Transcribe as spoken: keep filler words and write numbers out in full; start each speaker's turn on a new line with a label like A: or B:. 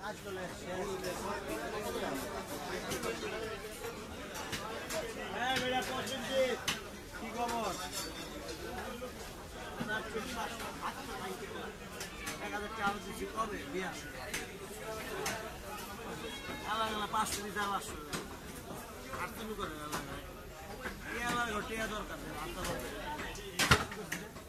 A: হ্যাঁ বেটা পছন্দের কি খবর এক হাজার টাকা দিচ্ছি কবে বিয়া এলাকা পাঁচশো দিতে পাঁচশো আর তুমি করে এলাকায় এলাকা টিয়া দরকার আত্মা